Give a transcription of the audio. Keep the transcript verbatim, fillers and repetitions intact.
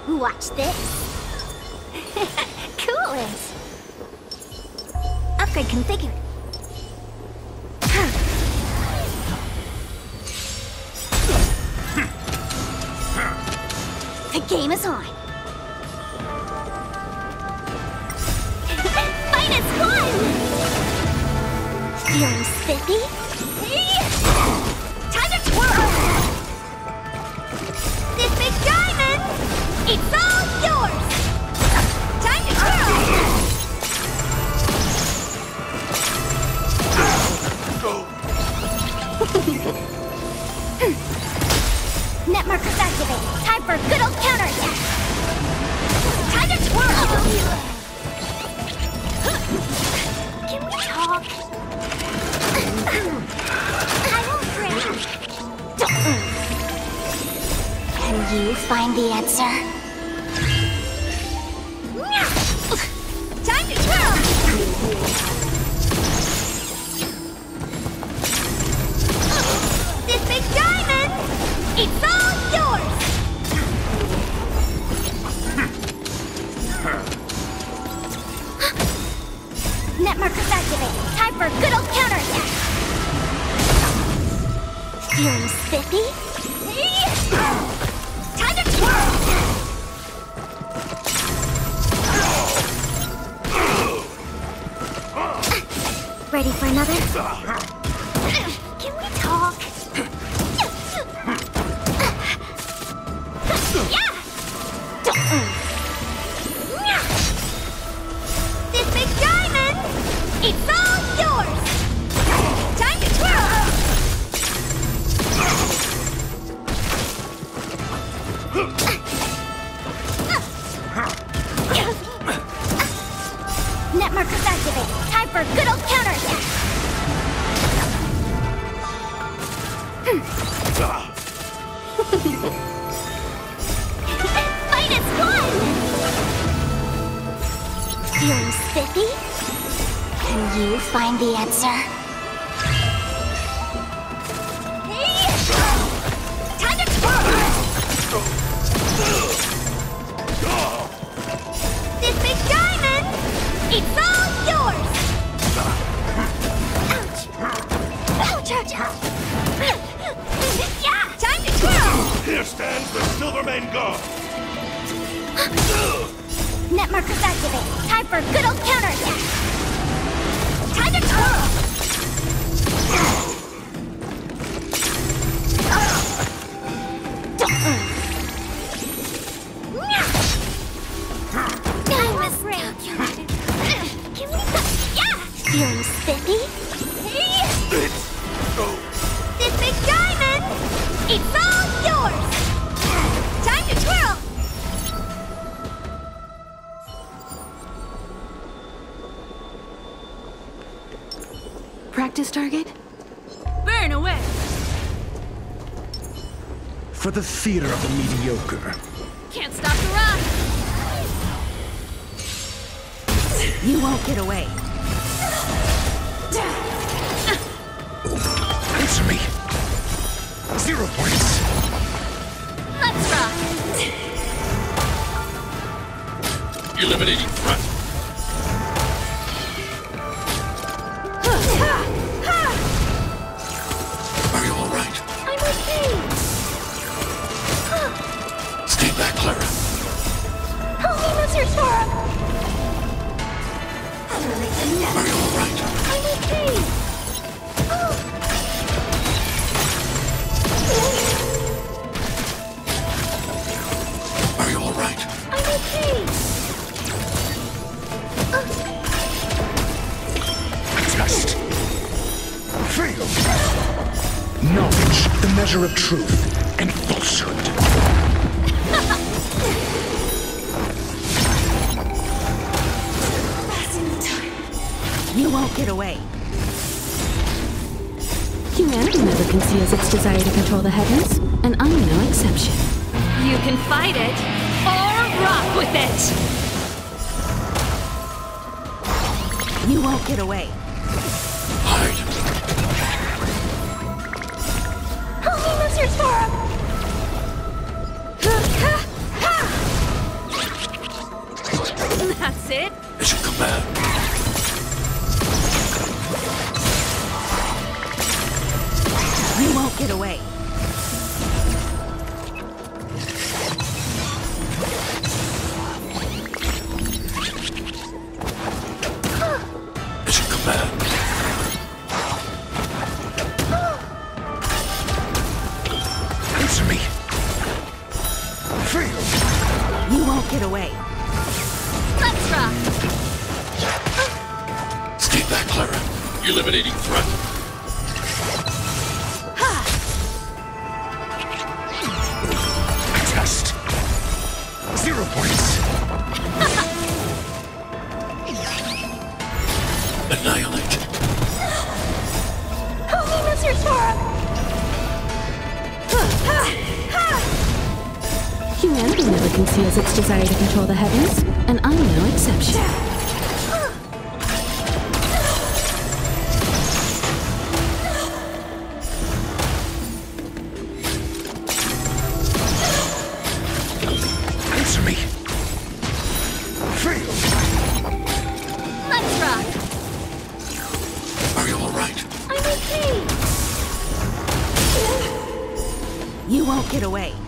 Watch this. Coolest. Upgrade configured. The game is on. Fight is fun! Feeling spiffy? Time to twirl! This big diamond! It's all yours! Time to twirl! Net markers activated. Time for good old counterattack. Time to twirl! Can we talk? I won't break. Can you find the answer? Time to twirl! This big diamond! It's all yours! Net markers activated. Time for good old counterattack. Feeling spiffy? Time to twirl! Ready for another? Can we talk? Yeah! This big diamond! It's all yours! Time to twirl! Net markers activated. Time for good old counterattack. Fight is fun! Feeling spiffy? Can you find the answer? Time to twirl! This big diamond! It's all yours! Ouch! Ouch, ouch, ouch! Yeah! Time to twirl! Here stands the Silvermane God! Net markers activated. Time for good old counterattack. Time to twirl! Time is calculated. Can we go? Yeah! Feeling spiffy? This big diamond! It's all yours! Time to twirl! Practice target? Burn away! For the theater of the mediocre. Can't stop the run! You won't get away. Answer me! Zero points! Let's rock! Eliminating threat. Are you all right? I'm okay. Stay back, Clara. Help me, Mister Sora. Are you all right? I'm okay. Are you all right? I'm okay. Test. Fail. Knowledge, the measure of truth and falsehood. You won't get away. Humanity never conceals its desire to control the heavens, and I'm no exception. You can fight it, or rock with it! You won't get away. Hide. Help me, Mister Sora. That's it. As you command. You won't get away. As you command. Answer me. Feel. You won't get away. Let's rock! Stay back, Clara. Eliminating threat. Test. Zero points. Annihilate. Help me, Mister Sora! Humanity never conceals its desire to control the heavens, and I'm no exception. Answer me. Feel. Let's rock! Are you all right? I'm okay! You won't get away.